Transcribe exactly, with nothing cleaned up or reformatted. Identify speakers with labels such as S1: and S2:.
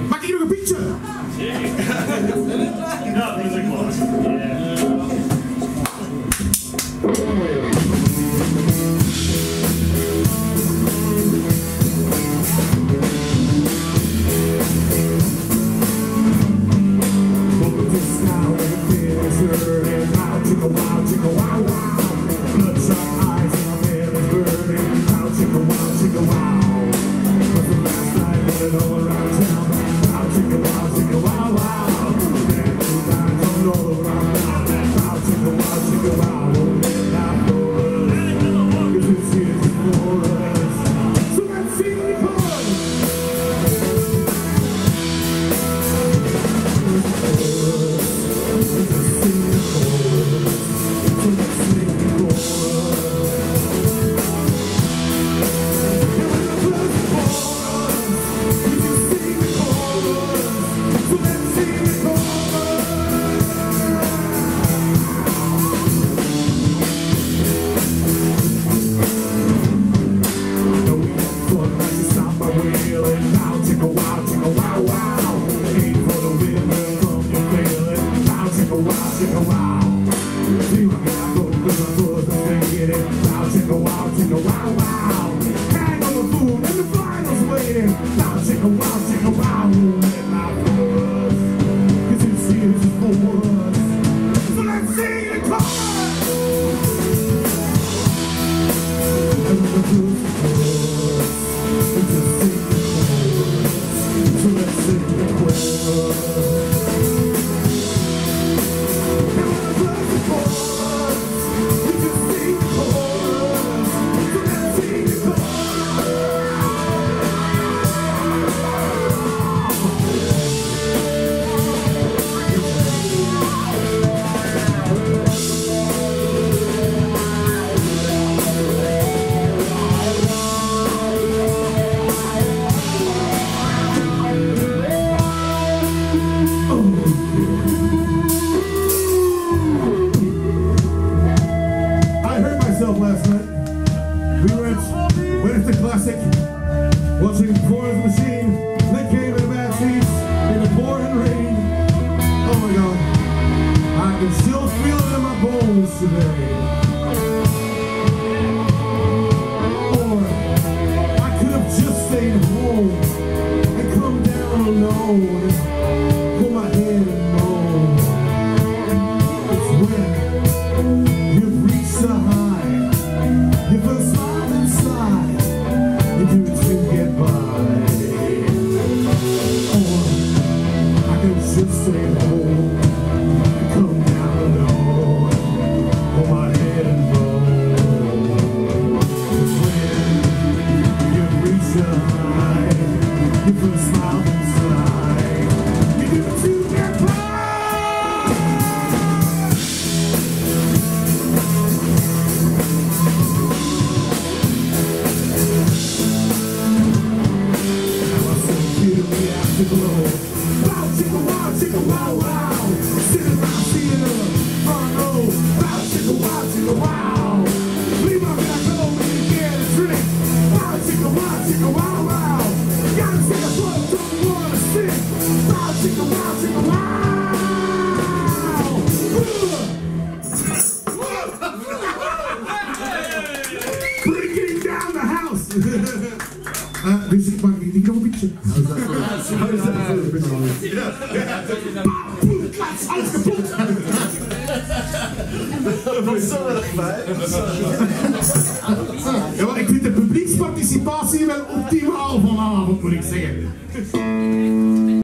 S1: Maak ik nog een picture?
S2: Ja, dat is een klas.
S1: Watching Flea machine, Nick came in the back seats in the pouring rain. Oh my God, I can still feel it in my bones today. Or I could have just stayed home and come down alone, pull my head and moan. It's when you've reached the high, you feel smile inside. You do it to get by. Or I can just stay home and come down alone, hold my head and roll. When you reach the high, you feel a smile inside. You do it to get by. Wow, chicka wow, chicka wow, wow. Sitting around seeing her front row. Wow, chicka wow, chicka wow. Leave my back home and you get a drink. Wow, chicka wow, chicka wow, wow. Gotta say a float, don't wanna sink. Wow, chicka wow, chicka wow. Breaking down the house. uh, this is my meeting of a picture. How's that for? How is that for? Ja, maar ik vind de publieksparticipatie wel optimaal vanavond, moet ik zeggen.